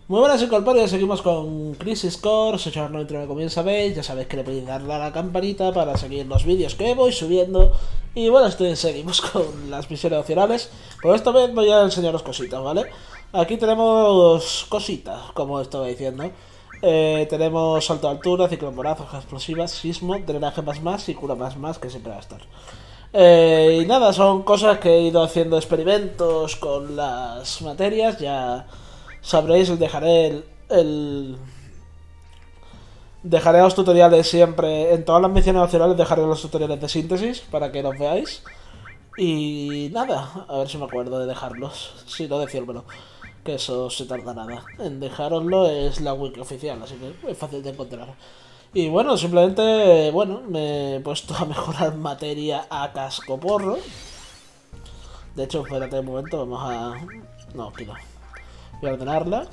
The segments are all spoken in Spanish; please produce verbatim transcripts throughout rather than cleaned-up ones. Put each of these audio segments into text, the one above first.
Muy buenas incorpóreos, seguimos con Crisis Core, soy Chavar noventa y nueve como bien sabéis, ya sabéis que le podéis darle a la campanita para seguir los vídeos que voy subiendo. Y bueno, estoy, seguimos con las misiones opcionales, pero esta vez voy a enseñaros cositas, ¿vale? Aquí tenemos cositas, como estaba diciendo. Eh, tenemos salto de altura, ciclón voraz, hojas explosivas, sismo, drenaje más más y cura más más, que siempre va a estar. Eh, y nada, son cosas que he ido haciendo experimentos con las materias, ya sabréis, os dejaré el, el... Dejaré los tutoriales siempre, en todas las misiones opcionales dejaré los tutoriales de síntesis para que los veáis. Y nada, a ver si me acuerdo de dejarlos, si no decírmelo, que eso se tarda nada. En dejároslo es la wiki oficial, así que es fácil de encontrar. Y bueno, simplemente, bueno, me he puesto a mejorar materia a cascoporro. De hecho, espérate un momento, vamos a... No, aquí no. Voy a ordenarla.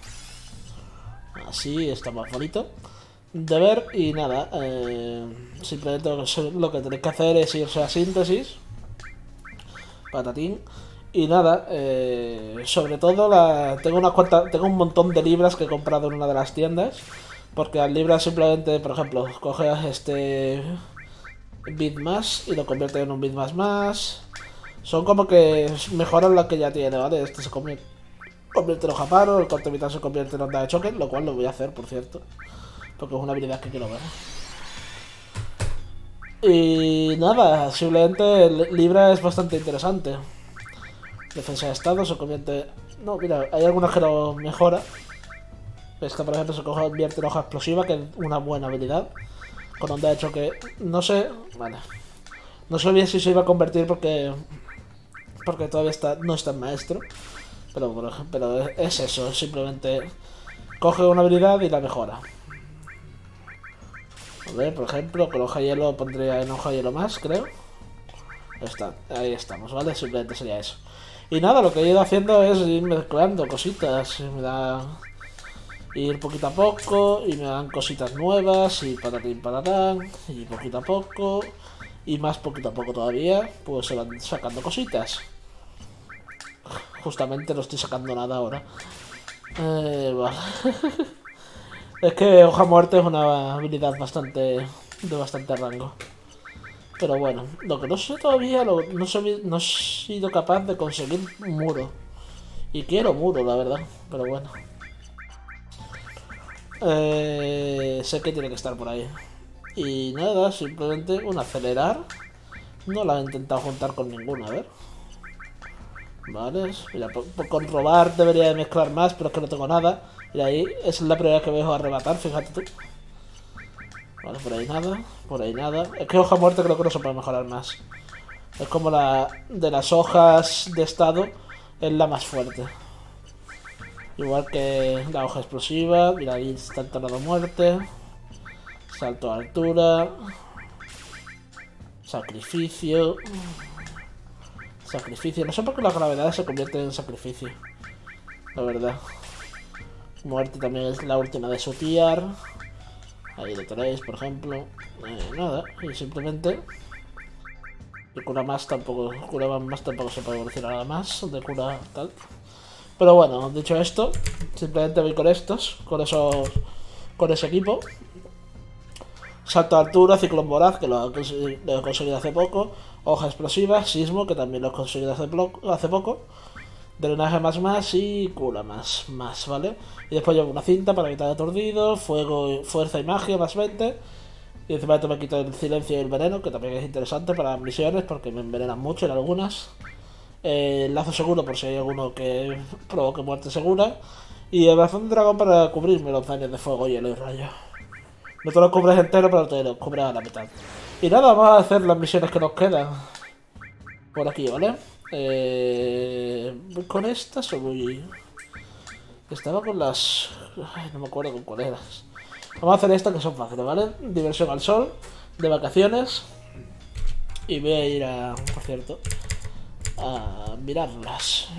Así está más bonito de ver. Y nada, eh, simplemente lo que tenéis que hacer es irse a síntesis. Patatín. Y nada, eh, sobre todo la, tengo unas cuantas, tengo un montón de libras que he comprado en una de las tiendas. Porque las libras simplemente, por ejemplo, coges este bit más y lo convierte en un bit más más. Son como que mejoran lo que ya tiene, ¿vale? Este se convierte, convierte en hoja paro, el corte vital se convierte en onda de choque, lo cual lo voy a hacer, por cierto. Porque es una habilidad que quiero ver. Y nada, simplemente Libra es bastante interesante. Defensa de estado se convierte... No, mira, hay algunas que lo mejora. Esta, por ejemplo, se convierte en hoja explosiva, que es una buena habilidad. Con onda de choque, no sé... Vale. No sé bien si se iba a convertir porque... Porque todavía está, no está en maestro. Pero, pero es eso, simplemente coge una habilidad y la mejora. A ver, por ejemplo, con hoja hielo pondría en hoja hielo más, creo. Está, ahí estamos, ¿vale? Simplemente sería eso. Y nada, lo que he ido haciendo es ir mezclando cositas. Me da... Ir poquito a poco y me dan cositas nuevas y patatín patatán. Y poquito a poco y más poquito a poco todavía, pues se van sacando cositas. Justamente no estoy sacando nada ahora. Eh, vale. Es que hoja muerte es una habilidad bastante de bastante rango. Pero bueno, lo que no sé todavía, lo, no, sé, no he sido capaz de conseguir muro. Y quiero muro, la verdad, pero bueno. Eh, sé que tiene que estar por ahí. Y nada, simplemente un acelerar. No la he intentado juntar con ninguna, a ver. Vale, mira, por, por, con robar debería de mezclar más, pero es que no tengo nada. Y ahí es la primera vez que veo arrebatar, fíjate tú. Vale, por ahí nada, por ahí nada. Es que hoja muerte creo que no se puede mejorar más. Es como la de las hojas de estado, es la más fuerte. Igual que la hoja explosiva, mira ahí está el tornado muerte. Salto a altura. Sacrificio. Sacrificio. No sé por qué la gravedad se convierte en sacrificio. La verdad. Muerte también es la última de su tier. Ahí lo tenéis, por ejemplo. Eh, nada. Y simplemente... De cura más tampoco... Cura más tampoco se puede evolucionar nada más. De cura tal. Pero bueno, dicho esto, simplemente voy con estos. Con esos... Con ese equipo. Salto de altura, ciclón voraz, que lo he, lo he conseguido hace poco. Hoja explosiva, sismo, que también lo he conseguido hace, hace poco. Drenaje más más y cura más más, ¿vale? Y después llevo una cinta para evitar aturdido, fuego, fuerza y magia más veinte. Y encima esto me quito el silencio y el veneno, que también es interesante para las misiones porque me envenenan mucho en algunas. Eh, lazo seguro por si hay alguno que provoque muerte segura. Y el brazón de dragón para cubrirme los daños de fuego, hielo y rayo. No te lo cubres entero, pero te lo cubres a la mitad. Y nada, vamos a hacer las misiones que nos quedan. Por aquí, ¿vale? Eh, ¿Voy con estas o voy...? Estaba con las... Ay, no me acuerdo con cuál eras. Vamos a hacer estas que son fáciles, ¿vale? Diversión al sol, de vacaciones. Y voy a ir a... Por cierto... A mirarlas.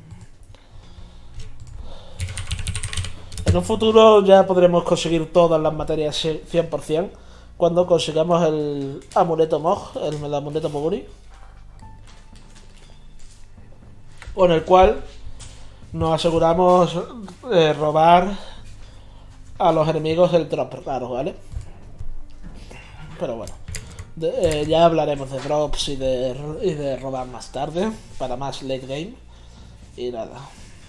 En un futuro ya podremos conseguir todas las materias cien por cien cuando consigamos el amuleto Mog, el, el amuleto Moguri, con el cual nos aseguramos eh, robar a los enemigos el drop raro, ¿vale? Pero bueno, de, eh, ya hablaremos de drops y de, y de robar más tarde, para más late game. Y nada.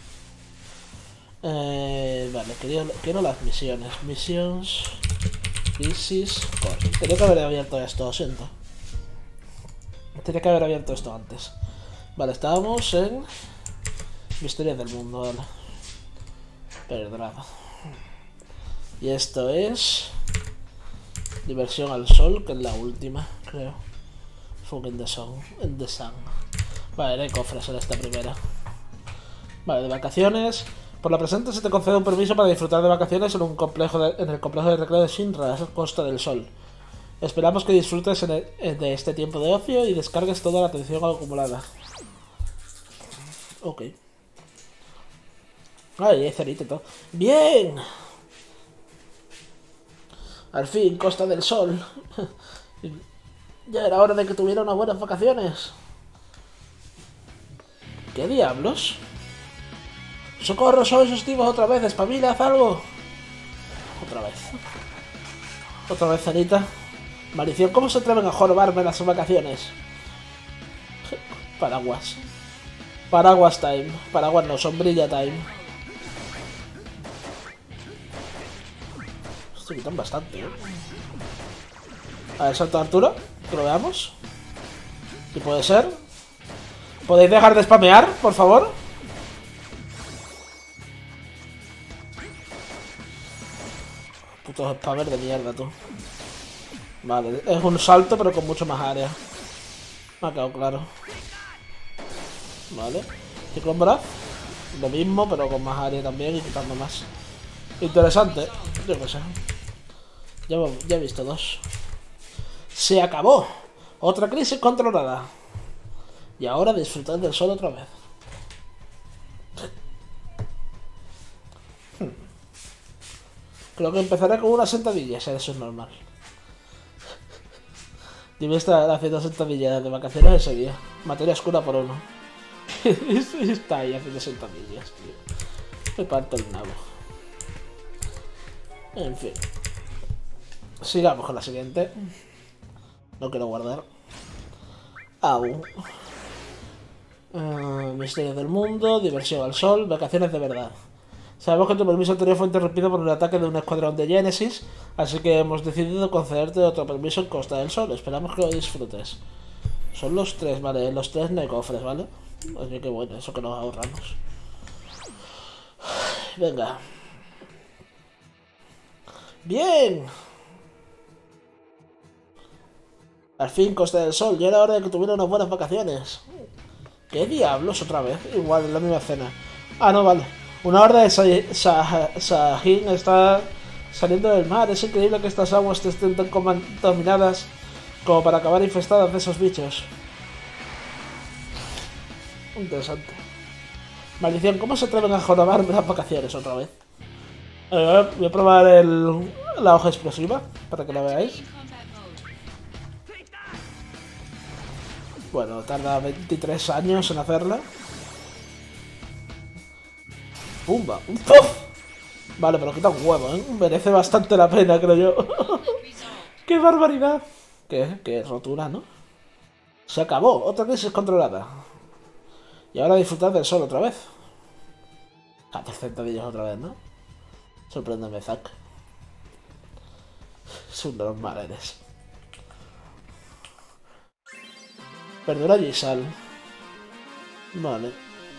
Eh, vale, quiero, quiero las misiones. Missions. Crisis. Joder, tenía que haber abierto esto, lo siento. Tenía que haber abierto esto antes. Vale, estábamos en Misterios del Mundo, vale. Perdonado. Y esto es Diversión al Sol, que es la última, creo. Fog in the Sun. In the Sun. Vale, no hay cofres en esta primera. Vale, de vacaciones. Por la presente se te concede un permiso para disfrutar de vacaciones en un complejo de, en el complejo de recreo de Shinra, Costa del Sol. Esperamos que disfrutes en el, de este tiempo de ocio y descargues toda la atención acumulada. Ok. Ay, hay cerito y todo. ¡Bien! Al fin, Costa del Sol. Ya era hora de que tuviera unas buenas vacaciones. ¿Qué diablos? ¡Socorro! ¡Sois esos tipos otra vez! ¡Espabila! ¡Haz algo! Otra vez. Otra vez, Anita. Maldición, ¿cómo se atreven a jorobarme las vacaciones? Paraguas. Paraguas time. Paraguas no, sombrilla time. Se quitan bastante, ¿eh? A ver, salto de altura. Que lo veamos. Si puede ser. ¿Podéis dejar de spamear, por favor? Putos spammers de mierda, tú. Vale, es un salto pero con mucho más área. Me ha quedado claro. Vale. Cyclone Breath. Lo mismo pero con más área también y quitando más. Interesante. Yo qué sé. Ya, ya he visto dos. Se acabó. Otra crisis controlada. Y ahora disfrutar del sol otra vez. Creo que empezaré con unas sentadillas, eso es normal. Dime estar haciendo sentadillas de vacaciones ese día. Materia oscura por uno. Está ahí haciendo sentadillas, tío. Me parto el nabo. En fin. Sigamos con la siguiente. No quiero guardar. Aún. Uh, Misterios del Mundo, Diversión al Sol, Vacaciones de verdad. Sabemos que tu permiso anterior fue interrumpido por un ataque de un escuadrón de Genesis, así que hemos decidido concederte otro permiso en Costa del Sol. Esperamos que lo disfrutes. Son los tres, vale, los tres no hay cofres, ¿vale? Así que bueno, eso que nos ahorramos. Venga. ¡Bien! Al fin, Costa del Sol, ya era hora de que tuviera unas buenas vacaciones. ¿Qué diablos otra vez? Igual, en la misma escena. Ah, no, vale. Una horda de Saiyajin está saliendo del mar. Es increíble que estas aguas estén tan contaminadas como para acabar infestadas de esos bichos. Interesante. Maldición, ¿cómo se atreven a jorobarme las vacaciones otra vez? Eh, voy a probar el, la hoja explosiva para que la veáis. Bueno, tarda veintitrés años en hacerla. ¡Pumba! ¡Puf! Vale, pero quita un huevo, ¿eh? Merece bastante la pena, creo yo. ¡Qué barbaridad! ¿Qué? ¿Qué rotura, no? Se acabó. Otra crisis controlada. Y ahora disfrutar del sol otra vez. catorce centavillos otra vez, ¿no? Sorpréndeme, Zack. Es un normal eres. Perdura y sal. Vale.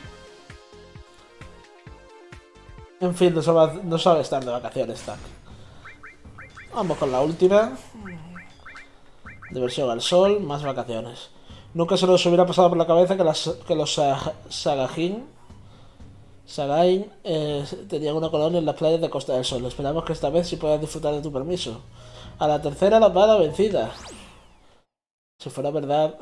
En fin, no sabe, no sabe estar de vacaciones, Zack. Vamos con la última. Diversión al sol, más vacaciones. Nunca se nos hubiera pasado por la cabeza que, las, que los Sagajin Sagain eh, tenían una colonia en las playas de Costa del Sol. Esperamos que esta vez sí puedas disfrutar de tu permiso. A la tercera la bala vencida. Si fuera verdad.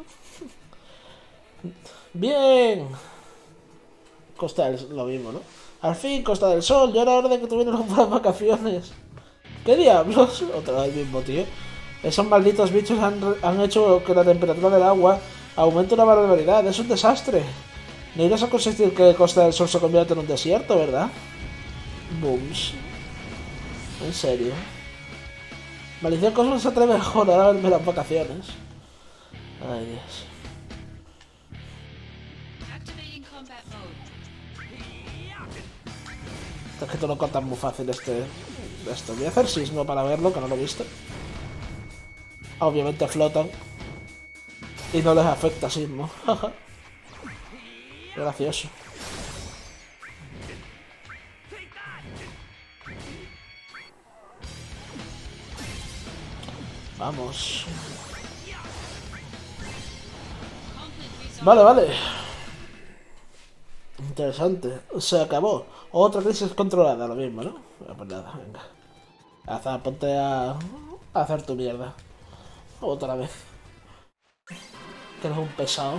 Bien. Costa del Sol, lo mismo, ¿no? Al fin, Costa del Sol, ya era hora de que tuvieran unas vacaciones. ¿Qué diablos? Otra vez el mismo, tío. Esos malditos bichos han, han hecho que la temperatura del agua aumente una barbaridad. Es un desastre. No irás a conseguir que Costa del Sol se convierta en un desierto, ¿verdad? Booms. En serio. Maldición Cosmo se atreve a joder a verme las vacaciones. Ay, Dios. Es que tú no cortas muy fácil este... Esto. Voy a hacer sismo para verlo, que no lo he visto. Obviamente flotan. Y no les afecta sismo. Gracioso. Vamos. Vale, vale. Interesante. Se acabó. Otra crisis controlada, lo mismo, ¿no? Bueno, pues nada, venga. Azar, ponte a... a hacer tu mierda. Otra vez. Que eres un pesado.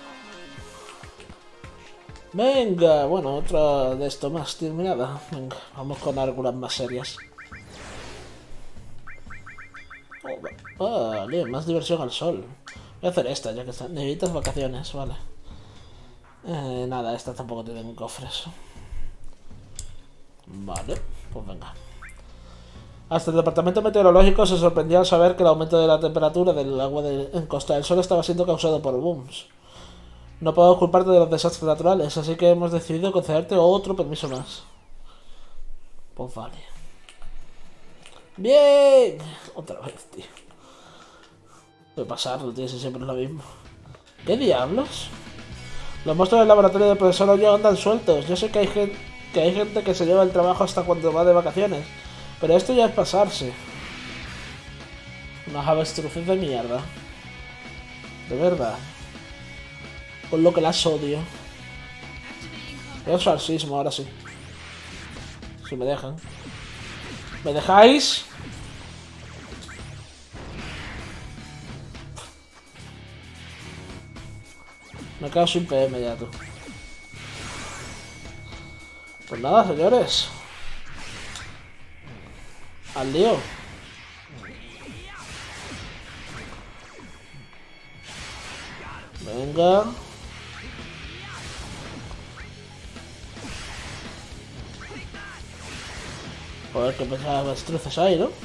Venga, bueno, otra de esto más terminada. Venga, vamos con algunas más serias. Oh, vale, más diversión al sol. Voy a hacer esta, ya que están. Necesitas vacaciones, vale. Eh, nada, estas tampoco tienen cofres. Vale, pues venga. Hasta el departamento meteorológico se sorprendió al saber que el aumento de la temperatura del agua de, en Costa del Sol estaba siendo causado por booms. No puedo culparte de los desastres naturales, así que hemos decidido concederte otro permiso más. Pues vale. ¡Bien! Otra vez, tío. Puede pasar, no tiene siempre lo mismo. ¿Qué diablos? Los monstruos del laboratorio del profesor Hoyo andan sueltos. Yo sé que hay, gente, que hay gente que se lleva el trabajo hasta cuando va de vacaciones. Pero esto ya es pasarse. Unas avestruces de mierda. De verdad. Con lo que las odio. Voy a usar sismo ahora sí. Si me dejan. ¿Me dejáis? Me quedo sin P M ya, tú. Pues nada, señores. Al lío. Venga. Joder, que pensaba avestruces ahí, ¿no?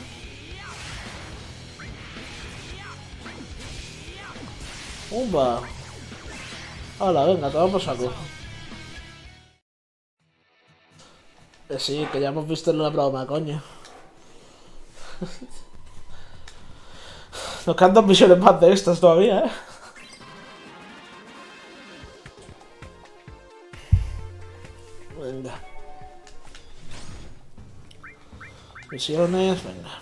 ¡Umba! Hola, venga, te vamos a saco. Eh, sí, que ya hemos visto en una broma, coño. Nos quedan dos misiones más de estas todavía, ¿eh? Venga. Misiones, venga.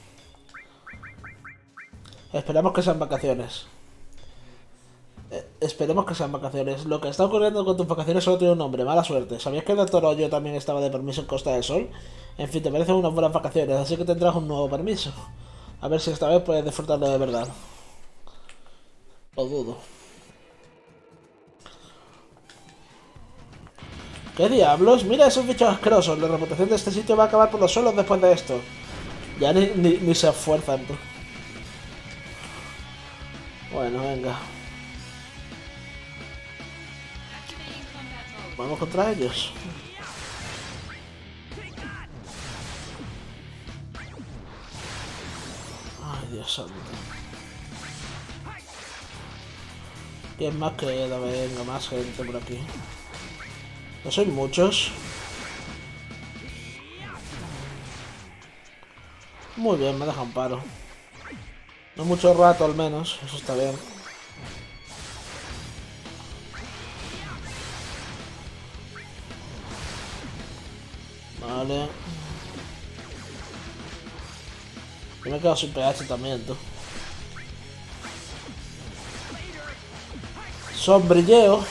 Esperamos que sean vacaciones. Eh, esperemos que sean vacaciones. Lo que está ocurriendo con tus vacaciones solo tiene un nombre, mala suerte. ¿Sabías que el doctor Hoyo también estaba de permiso en Costa del Sol? En fin, te merecen unas buenas vacaciones, así que tendrás un nuevo permiso. A ver si esta vez puedes disfrutarlo de verdad. Lo dudo. ¿Qué diablos? Mira esos bichos asquerosos. La reputación de este sitio va a acabar por los suelos después de esto. Ya ni, ni, ni se esfuerzan. Bueno, venga. Vamos contra ellos. Ay, Dios santo. ¿Quién más queda? Venga, más gente por aquí. No soy muchos. Muy bien, me dejan paro. No mucho rato al menos, eso está bien. Vale. Yo me he quedado sin P H también, tú. Sombrilleo.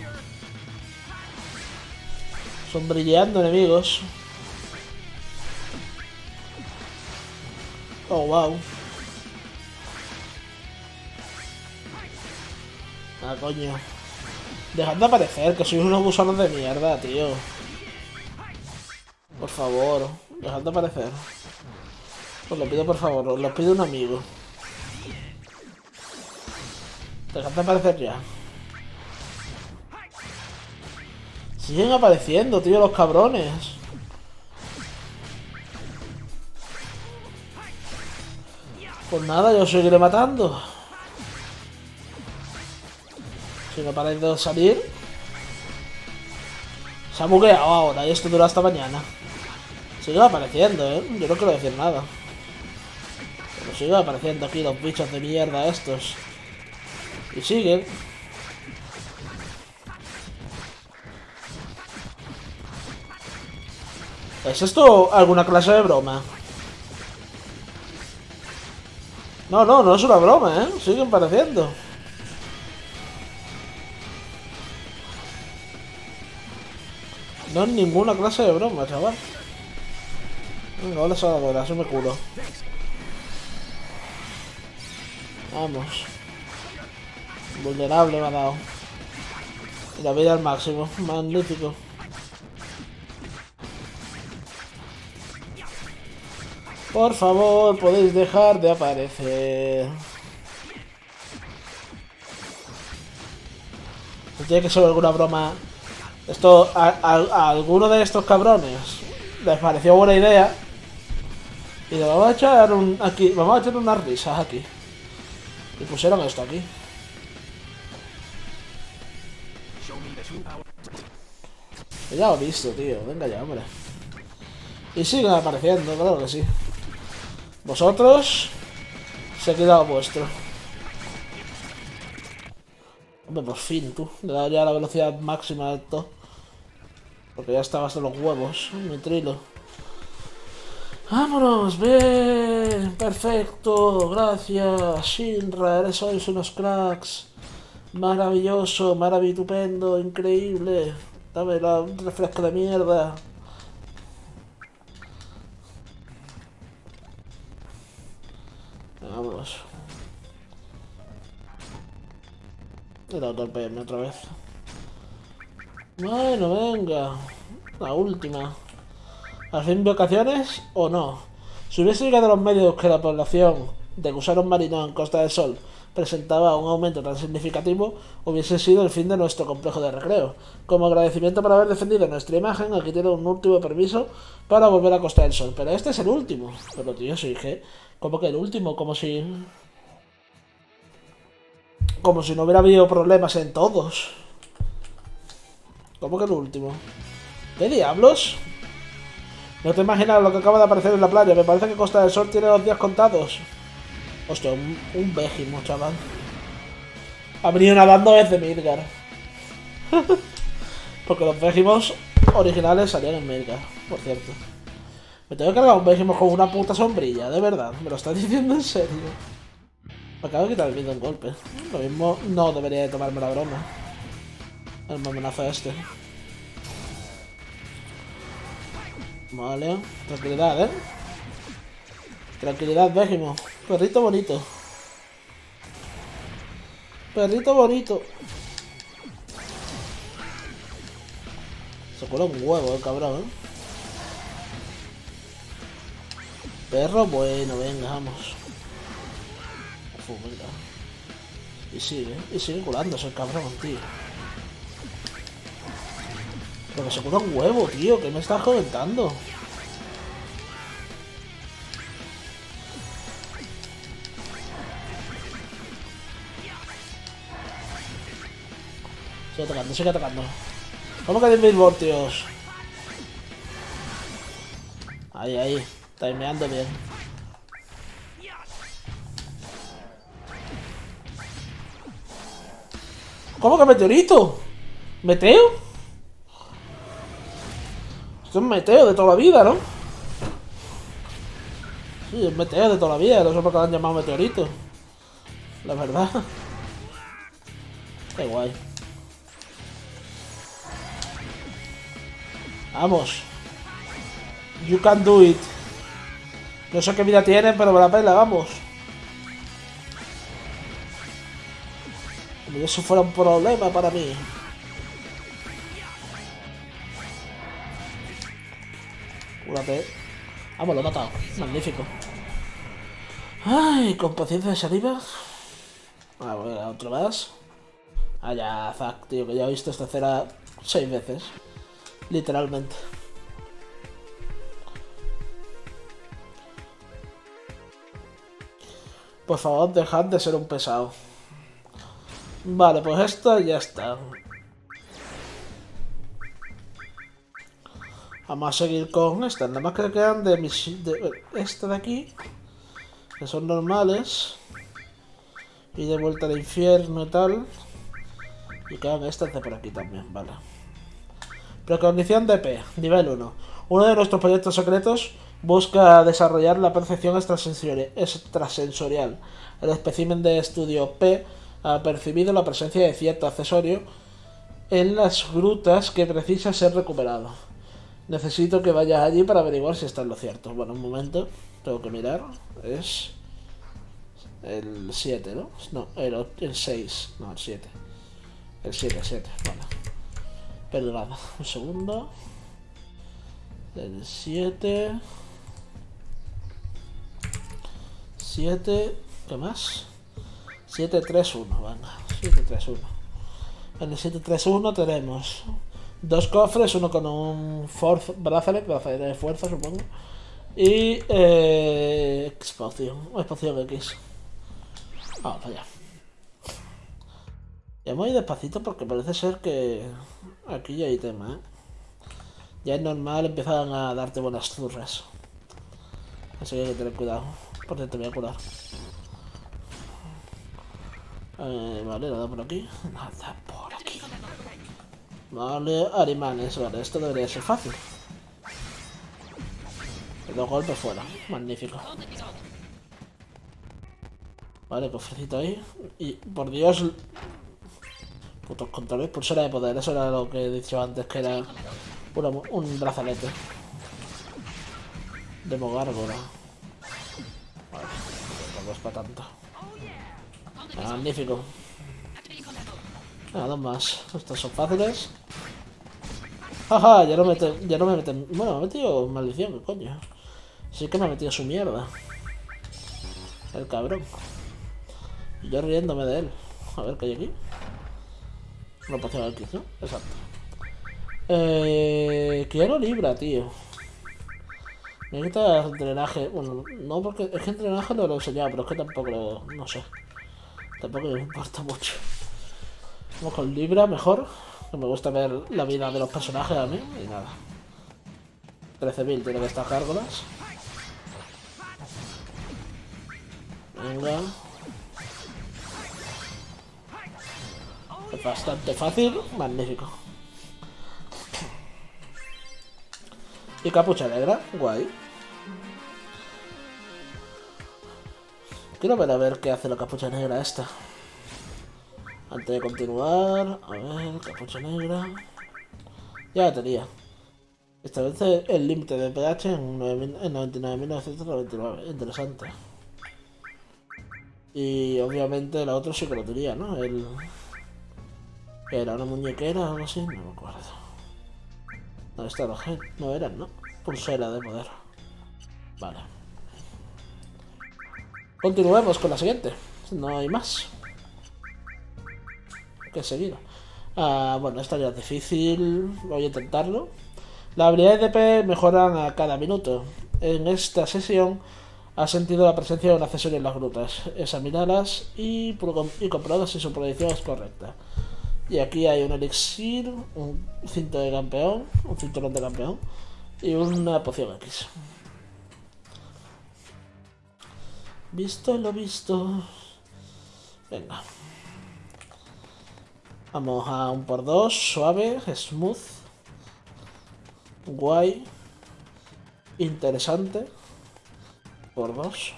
Sombrilleando enemigos. Oh, wow. Ah, coño. Dejad de aparecer, que sois unos gusanos de mierda, tío. Por favor, dejad de aparecer. Os lo pido por favor, os lo pido un amigo. Dejad de aparecer ya. Siguen apareciendo, tío, los cabrones. Pues nada, yo seguiré matando. Si no paráis de salir. Se ha bugueado ahora y esto dura hasta mañana. Sigue apareciendo, eh. Yo no quiero decir nada. Pero siguen apareciendo aquí los bichos de mierda estos. Y siguen. ¿Es esto alguna clase de broma? No, no, no es una broma, ¿eh? Siguen apareciendo. No es ninguna clase de broma, chaval. Venga, hola Salvador, eso me culo. Vamos. Vulnerable me ha dado. Y la vida al máximo. Magnífico. Por favor, podéis dejar de aparecer. Tiene que ser alguna broma. Esto, a, a, a alguno de estos cabrones les pareció buena idea. Y le vamos a echar un, aquí, vamos a echar unas risas aquí. Y pusieron esto aquí. Ya lo he visto, tío. Venga ya, hombre. Y siguen apareciendo, claro que sí. Vosotros se ha quedado vuestro. Hombre, por fin, tú. Le he dado ya la velocidad máxima de esto. Porque ya estaba hasta los huevos. Mi trilo. ¡Vámonos! ¡Bien! ¡Perfecto! Gracias, Shinra. Eres sois unos cracks. Maravilloso, maravitupendo, increíble. Dame la refresco de mierda. Vámonos. Y la golpearme otra vez. Bueno, venga. La última. ¿Al fin vacaciones o no? Si hubiese llegado a los medios que la población de gusanos marinos en Costa del Sol presentaba un aumento tan significativo, hubiese sido el fin de nuestro complejo de recreo. Como agradecimiento por haber defendido nuestra imagen, aquí tiene un último permiso para volver a Costa del Sol. Pero este es el último. Pero tío, sí que... ¿Cómo que el último? Como si... Como si no hubiera habido problemas en todos. ¿Cómo que el último? ¿Qué diablos? No te imaginas lo que acaba de aparecer en la playa. Me parece que Costa del Sol tiene los días contados. Hostia, un, un Vegimo, chaval. Ha venido nadando desde Midgar. Porque los Vegimos originales salían en Midgar, por cierto. Me tengo que cargar un Vegimo con una puta sombrilla, de verdad. ¿Me lo estás diciendo en serio? Me acabo de quitar el miedo en golpe. Lo mismo no debería de tomarme la broma. El mamonazo este. Vale, tranquilidad, ¿eh? Tranquilidad, Vegimo. Perrito bonito. Perrito bonito. Se cuela un huevo, el cabrón, ¿eh? Perro bueno, venga, vamos. Uf, venga. Y sigue, y sigue curándose el cabrón, tío. Pero se cura un huevo, tío, que me estás comentando. Sigue atacando, sigue atacando. ¿Cómo que diez mil voltios? Ahí, ahí. Timeando bien. ¿Cómo que meteorito? ¿Meteo? Esto es meteo de toda la vida, ¿no? Sí, es meteo de toda la vida. No sé por qué lo han llamado meteorito. La verdad. Qué guay. Vamos. You can do it. No sé qué vida tienen, pero me la pela, vamos. Como si eso fuera un problema para mí. Cúrate. Vamos, lo he matado. Magnífico. Ay, con paciencia de saliva. A ver, otro más. Ah, ya, Zack, tío, que ya he visto esta escena seis veces. Literalmente. Por favor, dejad de ser un pesado. Vale, pues esto ya está. Vamos a seguir con estas. Nada más que quedan de mis... de esta de aquí. Que son normales. Y de vuelta al infierno y tal. Y quedan estas de por aquí también, vale. Precognición D P, nivel uno. Uno de nuestros proyectos secretos busca desarrollar la percepción extrasensorial. El espécimen de estudio P ha percibido la presencia de cierto accesorio en las grutas que precisa ser recuperado. Necesito que vayas allí para averiguar si está en lo cierto. Bueno, un momento, tengo que mirar. Es el siete, ¿no? No, el, el seis, no, el siete. El siete, el siete, vale. Perdonad, un segundo. El siete. siete. ¿Qué más? siete tres uno, venga. siete tres uno. En el siete tres uno tenemos dos cofres, uno con un Force Bracelet, bracelet de fuerza, supongo. Y. Eh, expoción. Expoción X. Vamos allá. Ya voy despacito porque parece ser que aquí ya hay tema, ¿eh? Ya es normal, empiezan a darte buenas zurras. Así que hay que tener cuidado. Por cierto, te voy a curar. Eh, vale, nada por aquí. Nada por aquí. Vale, Arimanes, vale, esto debería ser fácil. Dos golpes fuera, magnífico. Vale, cofrecito ahí. Y por Dios. Putos controles, pulsera de poder, eso era lo que he dicho antes, que era una, un brazalete. De Mogárgora. Vale, tampoco es para tanto. Magnífico. Nada, dos más. Estos son fáciles. Jaja, ya no, mete, ya no me meten. Bueno, me ha metido maldición, ¿qué coño? Sí que me ha metido su mierda. El cabrón. Y yo riéndome de él. A ver qué hay aquí. Una poción aquí, ¿no? Exacto. Eh, quiero libra, tío. Me quita el drenaje. Bueno, no porque es que el drenaje no lo he enseñado, pero es que tampoco lo. No sé. Tampoco me importa mucho. Vamos con libra mejor. Que me gusta ver la vida de los personajes a mí. Y nada. trece mil tiene que estar gárgolas. Venga. Es bastante fácil. Magnífico. Y capucha negra. Guay. Quiero ver a ver qué hace la capucha negra esta. Antes de continuar. A ver, capucha negra. Ya la tenía. Establece el límite de pH en noventa y nueve mil novecientos noventa y nueve. Interesante. Y obviamente la otra sí que lo tenía, ¿no? El... ¿Era una muñequera o algo así? No me acuerdo. No, esta no, no eran, ¿no? Pulsera de poder. Vale. Continuemos con la siguiente. No hay más que seguir. Ah, bueno, esta ya es difícil. Voy a intentarlo. Las habilidades de P mejoran a cada minuto. En esta sesión has sentido la presencia de un accesorio en las grutas. Examinalas y, y comprobar si su predicción es correcta. Y aquí hay un elixir, un cinto de campeón, un cinturón de campeón y una poción X. Visto lo visto. Venga. Vamos a un por dos, suave, smooth. Guay. Interesante. Por dos.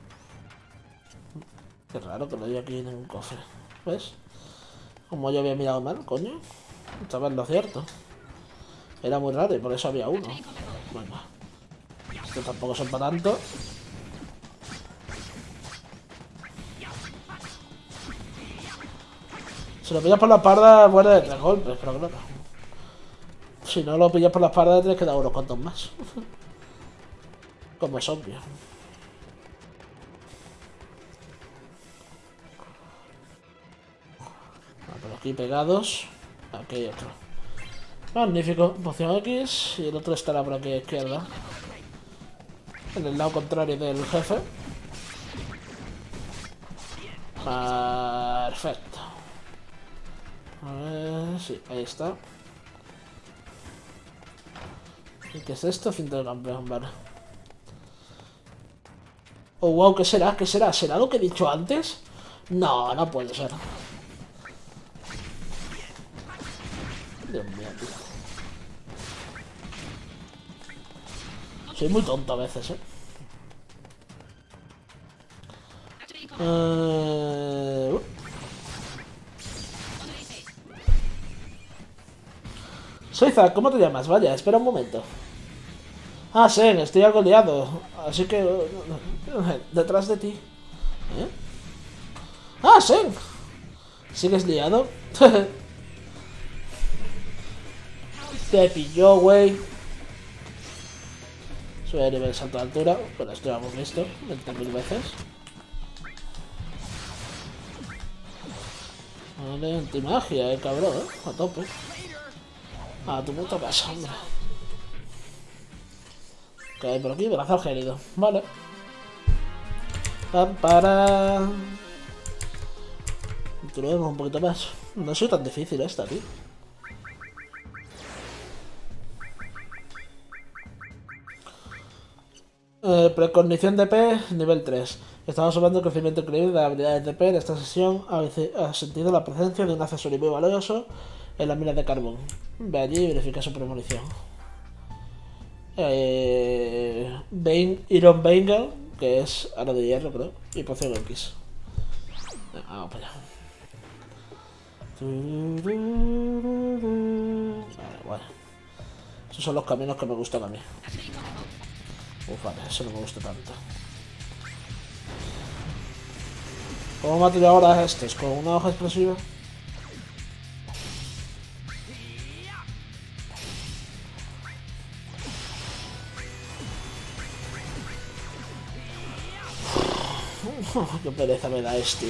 Qué raro que lo haya aquí en un cofre. ¿Ves? Como yo había mirado mal, coño. Estaba en lo cierto. Era muy raro y por eso había uno. Bueno. Esto tampoco son para tanto. Si lo pillas por la espalda, muere de tres golpes, pero claro. Si no lo pillas por la espalda, tienes que dar unos cuantos más. Como es obvio. Por aquí pegados. Aquí hay otro. Magnífico. Poción X. Y el otro estará por aquí a la izquierda. En el lado contrario del jefe. Perfecto. A ver, sí, ahí está. ¿Y qué es esto? Cinta de campeón, vale. Oh, wow, ¿qué será? ¿Qué será? ¿Será lo que he dicho antes? No, no puede ser. Dios mío, tío. Soy muy tonto a veces, eh. Uh... Soy Zack, ¿cómo te llamas? Vaya, espera un momento. Ah, Sen, estoy algo liado. Así que... detrás de ti. ¿Eh? Ah, Sen. ¿Sigues liado? Te pilló, güey. Sube a nivel salto de altura. Bueno, esto ya hemos visto veinte mil veces. Vale, antimagia, eh, cabrón, eh. A tope. A tu puta casa, hombre. ¿Qué hay por aquí? Brazo gélido. Vale. Pam, para. Continuemos un poquito más. No soy tan difícil esta, tío. Eh, precognición de P, nivel tres. Estamos observando el crecimiento increíble de las habilidades de P. En esta sesión ha sentido la presencia de un accesorio muy valioso en las minas de carbón. Ve allí y verifica su premonición. Eh, Bane, Iron Bangle, que es aro de hierro, creo, y poción X. Ah, vamos para allá. Vale, bueno. Esos son los caminos que me gustan a mí. Uf, vale, eso no me gusta tanto. ¿Cómo mato yo ahora a estos? ¿Con una hoja explosiva? Qué pereza me da este.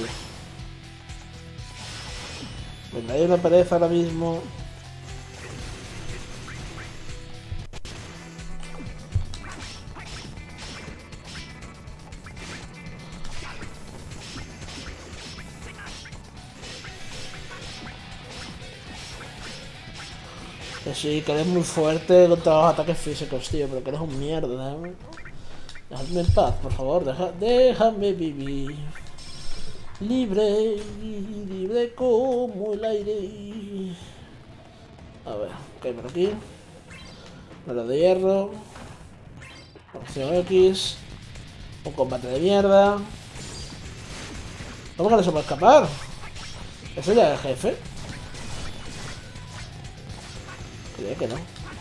Me da una pereza ahora mismo. Que sí, que eres muy fuerte contra los ataques físicos, tío, pero que eres un mierda, ¿eh? Dejadme en paz, por favor, deja, déjame vivir. Libre, libre como el aire. A ver, ¿qué hay por aquí? Mano de hierro. Opción X. Un combate de mierda. ¿Cómo que no se puede escapar? ¿Eso ya es el jefe? Creo que no.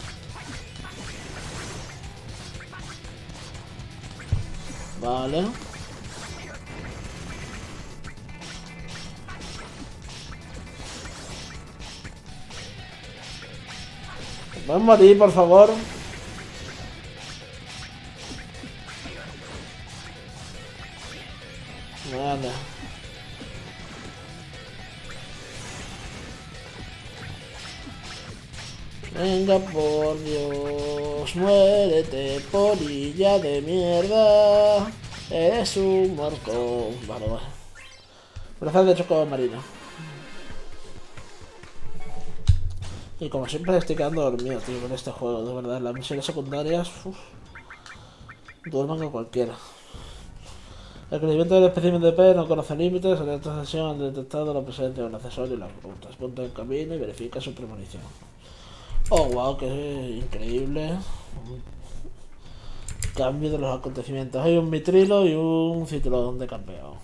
Vale. Vamos a morir, por favor. Vale. Venga, por Dios, muérete, polilla de mierda. Eres un morcón. Vale, vale. Brazos de chocolate marino. Y como siempre estoy quedando dormido, tío, con este juego, de verdad. Las misiones secundarias, uff, duerman con cualquiera. El crecimiento del espécimen de P no conoce límites. En esta sesión han detectado la presencia de un accesorio y las rutas. Ponte en camino y verifica su premonición. Oh, wow, qué increíble. Cambio de los acontecimientos. Hay un mitrilo y un cinturón de campeón.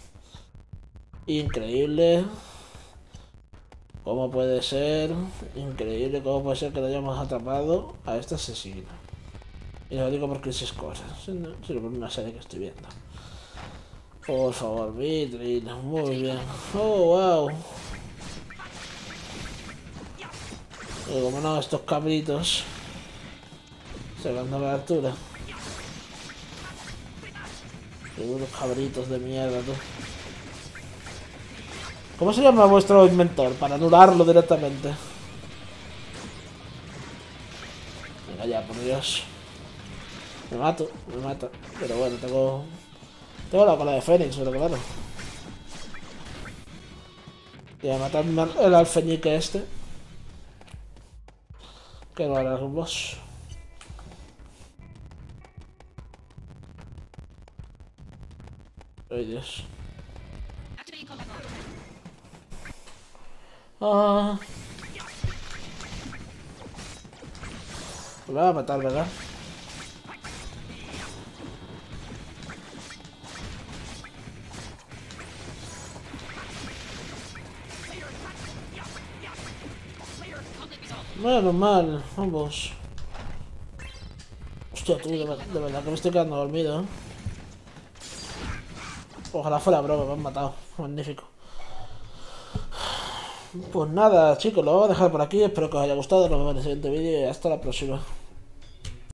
Increíble. ¿Cómo puede ser? Increíble, ¿cómo puede ser que lo hayamos atrapado a este asesino? Y lo digo por Crisis Core, sino por una serie que estoy viendo. Por favor, mitrilo, muy bien. Oh, wow. Y como no, estos cabritos sacando la altura. Y unos cabritos de mierda, tú. ¿Cómo se llama vuestro inventor? Para anularlo directamente. Dios. Me mato, me mata. Pero bueno, tengo... Tengo la cola de Fénix, pero claro. Y a matarme el alfeñique este. Que no hará un boss. Ay, Dios. Ah. Me va a matar, ¿verdad? Bueno, mal, vamos. Hostia, tú, de, de verdad que me estoy quedando dormido, ¿eh? Ojalá fuera broma, me han matado. Magnífico. Pues nada, chicos, lo voy a dejar por aquí. Espero que os haya gustado. Nos vemos en el siguiente vídeo y hasta la próxima.